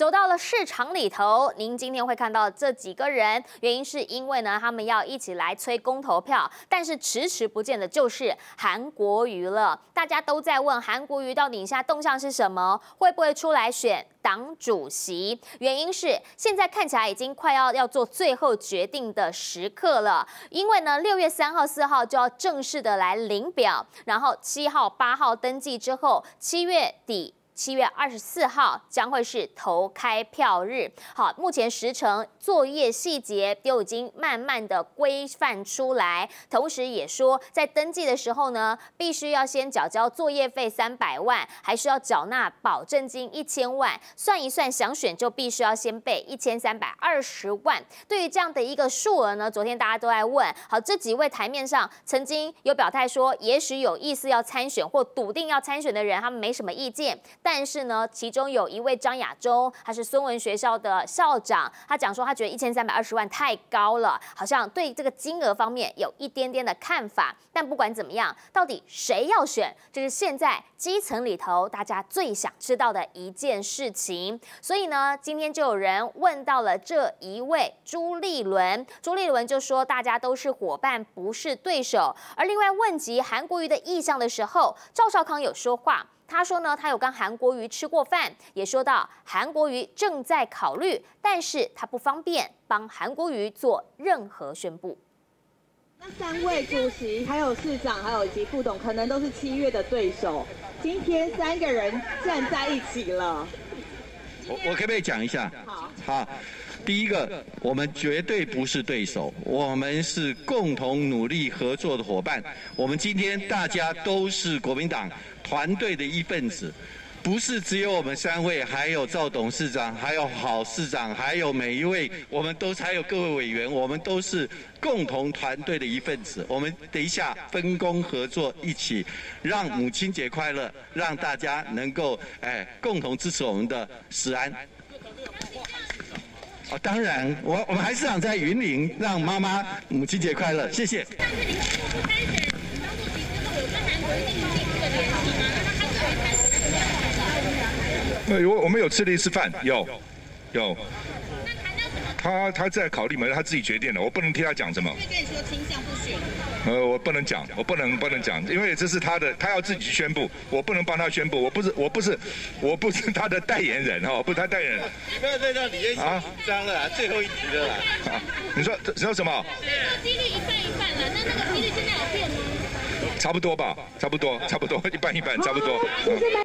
走到了市场里头，您今天会看到这几个人，原因是因为呢，他们要一起来催公投票，但是迟迟不见的就是韩国瑜了。大家都在问韩国瑜到底现在动向是什么，会不会出来选党主席？原因是现在看起来已经快要做最后决定的时刻了，因为呢，6月3号、4号就要正式的来领表，然后7号、8号登记之后，7月底。7月24号将会是投开票日。好，目前时程、作业细节都已经慢慢的规范出来，同时也说，在登记的时候呢，必须要先缴交作业费300万，还需要缴纳保证金1000万。算一算，想选就必须要先备1320万。对于这样的一个数额呢，昨天大家都在问，好，这几位台面上曾经有表态说，也许有意思要参选或笃定要参选的人，他们没什么意见。但是呢，其中有一位张亚中，他是孙文学校的校长，他讲说他觉得1320万太高了，好像对这个金额方面有一点点的看法。但不管怎么样，到底谁要选，这是现在基层里头大家最想知道的一件事情。所以呢，今天就有人问到了这一位朱立伦，朱立伦就说大家都是伙伴，不是对手。而另外问及韩国瑜的意向的时候，赵少康有说话。他说呢，他有跟韩国瑜吃过饭，也说到韩国瑜正在考虑，但是他不方便帮韩国瑜做任何宣布。 那3位主席、还有市长、还有以及副董，可能都是7月的对手。今天3个人站在一起了。 我可不可以讲一下？好。第一个，我们绝对不是对手，我们是共同努力合作的伙伴。我们今天大家都是国民党团队的一份子，不是只有我们3位，还有赵董事长，还有郝市长，还有每一位，我们都还有各位委员，我们都是共同团队的一份子。我们等一下分工合作，一起让母亲节快乐，让大家能够共同支持我们的食安。哦，当然，我们还是想在云林让妈妈母亲节快乐，谢谢。但是您不参选当主席之后，有跟韩国瑜进行这个联系吗？那他会不会开始这样？我们有吃了一次饭，有。那谈到什么？他在考虑嘛，他自己决定的，我不能替他讲什么。会跟你说倾向不选。我不能讲，我不能讲，因为这是他的，他要自己去宣布，我不能帮他宣布，我不是他的代言人哈，不是他代言人。不要再让李嫣紧张了，最后一题了啦。你说什么？几率一半一半了，那个几率现在有变吗？差不多吧，差不多，一半一半，差不多。